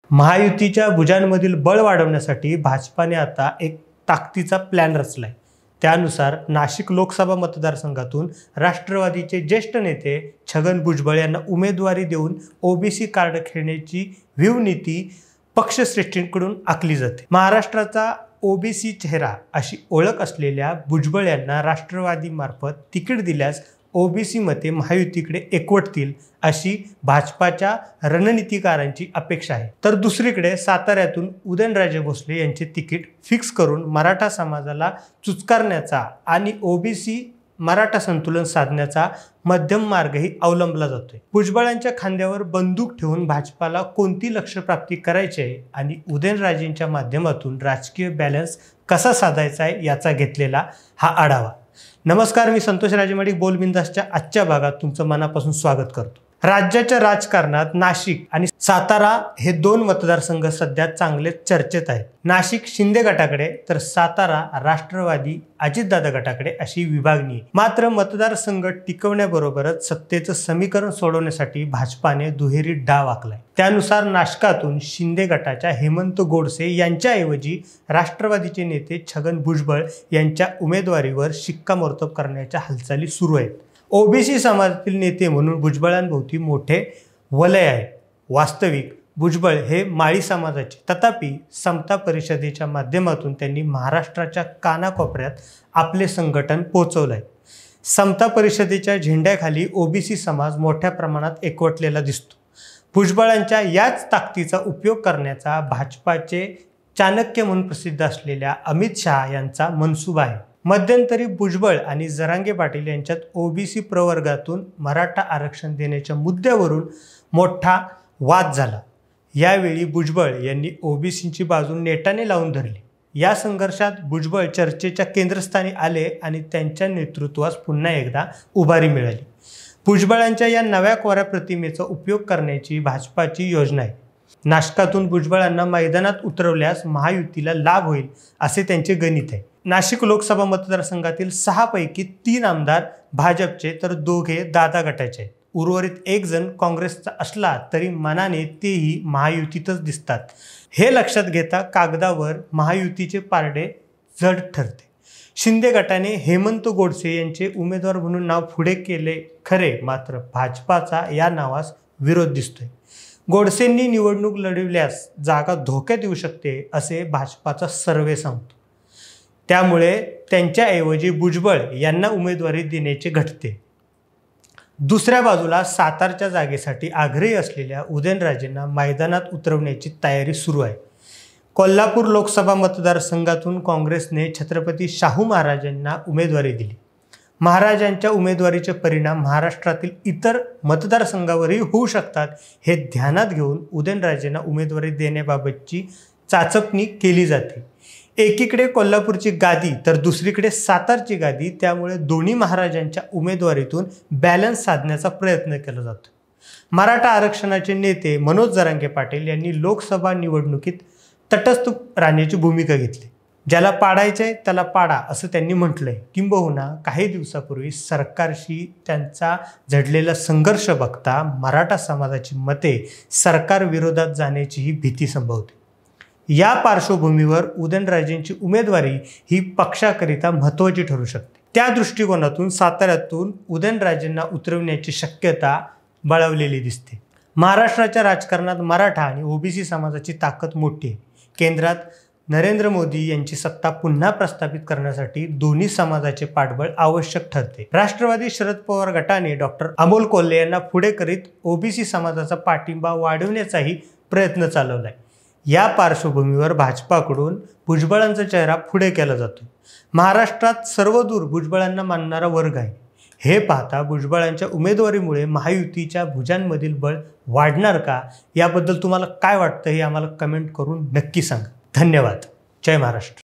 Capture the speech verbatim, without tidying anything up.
महायुतीच्या भुजांमधील बळ वाढवण्यासाठी भाजपाने आता एक ताकदीचा प्लॅन रचलाय। त्यानुसार नाशिक लोकसभा मतदारसंघातून राष्ट्रवादीचे ज्येष्ठ नेते छगन भुजबळ यांना उमेदवारी देऊन ओबीसी कार्ड खेळण्याची व्यूहनीती पक्षश्रेष्ठींकडून आखली जाते। महाराष्ट्राचा ओबीसी चेहरा अशी ओळख असलेल्या भुजबळ यांना राष्ट्रवादी मार्फत तिकीट दिल्यास ओबीसी मते महायुतीकडे एकवटतील अशी भाजपाच्या रणनीतिकारांची अपेक्षा आहे। तर दुसरीकडे साताऱ्यातून उदयनराजे भोसले यांचे तिकीट फिक्स करून मराठा समाजाला चुचकारण्याचा आणि ओबीसी मराठा संतुलन साधण्याचा मध्यम मार्गही अवलंबला जातोय। भुजबळांच्या खांद्यावर बंदूक ठेवून भाजपाला कोणती लक्ष्य प्राप्ती करायची आहे आणि उदयनराजेंच्या माध्यमातून राजकीय बॅलन्स कसा साधायचा आहे याचा घेतलेला हा आढावा। नमस्कार, मी संतोष राजेमाडिक बोलबिंदासच्या आजच्या भागात तुमचं मनापासून स्वागत करतो। राज्याच्या राजकारणात नाशिक आणि सातारा हे दोन मतदारसंघ सध्या चांगले चर्चेत आहेत। नाशिक शिंदे गटाकडे तर सातारा राष्ट्रवादी अजितदादा गटाकडे अशी विभागणी आहे। मात्र मतदारसंघ टिकवण्याबरोबरच सत्तेचं समीकरण सोडवण्यासाठी भाजपाने दुहेरी डाव आखलाय। त्यानुसार नाशिकातून शिंदे गटाच्या हेमंत गोडसे यांच्याऐवजी राष्ट्रवादीचे नेते छगन भुजबळ यांच्या उमेदवारीवर शिक्कामोर्तब करण्याच्या हालचाली सुरू आहेत। ओबीसी समाजातील नेते म्हणून भुजबळांभोवती मोठे वलय आहे। वास्तविक भुजबळ हे माळी समाजाचे, तथापि समता परिषदेच्या माध्यमातून त्यांनी महाराष्ट्राच्या कानाकोपऱ्यात आपले संघटन पोहोचवलंय। समता परिषदेच्या झेंड्याखाली ओबीसी समाज मोठ्या प्रमाणात एकवटलेला दिसतो। भुजबळांच्या याच ताकदीचा उपयोग करण्याचा भाजपाचे चाणक्य म्हणून प्रसिद्ध असलेल्या अमित शहा यांचा मनसुबा आहे। मध्यंतरी भुजबळ आणि जरांगे पाटील यांच्यात ओबीसी प्रवर्गातून मराठा आरक्षण देण्याच्या मुद्द्यावरून मोठा वाद झाला। यावेळी भुजबळ यांनी ओबीसींची बाजू नेटाने लावून धरली। या संघर्षात भुजबळ चर्चेच्या केंद्रस्थानी आले आणि त्यांच्या नेतृत्वास पुन्हा एकदा उभारी मिळाली। भुजबळांच्या या नव्या कोऱ्या प्रतिमेचा उपयोग करण्याची भाजपाची योजना आहे। नाशिकातून भुजबळांना मैदानात उतरवल्यास महायुतीला लाभ होईल असे त्यांचे गणित आहे। नाशिक लोकसभा मतदारसंघातील सहा पैकी तीन आमदार भाजपचे तर दोघे दादा गटाचे आहेत। उर्वरित एक जण काँग्रेसचा असला तरी मनाने तेही महायुतीतच दिसतात। हे लक्षात घेता कागदावर महायुतीचे पारडे जड ठरते। शिंदे गटाने हेमंत गोडसे यांचे उमेदवार म्हणून नाव पुढे केले खरे, मात्र भाजपाचा या नावास विरोध दिसतोय। गोडसेंनी निवडणूक लढविल्यास जागा धोक्यात येऊ शकते असे भाजपाचा सर्वे सांगतो। त्यामुळे त्यांच्याऐवजी भुजबळ यांना उमेदवारी देण्याचे घडते। दुसऱ्या बाजूला सातारच्या जागेसाठी आग्रही असलेल्या उदयनराजेंना मैदानात उतरवण्याची तयारी सुरू आहे। कोल्हापूर लोकसभा मतदारसंघातून काँग्रेसने छत्रपती शाहू महाराजांना उमेदवारी दिली। महाराजांच्या उमेदवारीचे परिणाम महाराष्ट्रातील इतर मतदारसंघावरही होऊ शकतात। हे ध्यानात घेऊन उदयनराजेंना उमेदवारी देण्याबाबतची चाचपणी केली जाते। एकीकडे कोल्हापूरची गादी तर दुसरीकडे सातारची गादी, त्यामुळे दोन्ही महाराजांच्या उमेदवारीतून बॅलन्स साधण्याचा प्रयत्न केला जातो। मराठा आरक्षणाचे नेते मनोज जरांगे पाटील यांनी लोकसभा निवडणुकीत तटस्थ राहण्याची भूमिका घेतली। ज्याला पाडायचंय त्याला पाडा असं त्यांनी म्हटलंय। किंबहुना काही दिवसापूर्वी सरकारशी त्यांचा झडलेला संघर्ष बघता मराठा समाजाची मते सरकार विरोधात जाण्याचीही भीती संभवते। या पार्श्वभूमीवर उदयनराजेंची उमेदवारी ही पक्षाकरिता महत्त्वाची ठरू शकते। त्या दृष्टिकोनातून साताऱ्यातून उदयनराजेंना उतरवण्याची शक्यता बळावलेली दिसते। महाराष्ट्राच्या राजकारणात मराठा आणि ओबीसी समाजाची ताकद मोठी आहे। केंद्रात नरेंद्र मोदी यांची सत्ता पुन्हा प्रस्थापित करण्यासाठी दोन्ही समाजाचे पाठबळ आवश्यक ठरते। राष्ट्रवादी शरद पवार गटाने डॉक्टर अमोल कोल्हे यांना पुढे करीत ओबीसी समाजाचा पाठिंबा वाढवण्याचाही प्रयत्न चालवलाय। या पार्श्वभूमीवर भाजपाकडून भुजबळांचा चेहरा पुढे केला जातो। महाराष्ट्रात सर्वदूर भुजबळांना मानणारा वर्ग आहे। हे पाहता भुजबळांच्या उमेदवारीमुळे महायुतीच्या भुजांमधील बळ वाढणार का, याबद्दल तुम्हाला काय वाटतं हे आम्हाला कमेंट करून नक्की सांगा। धन्यवाद। जय महाराष्ट्र।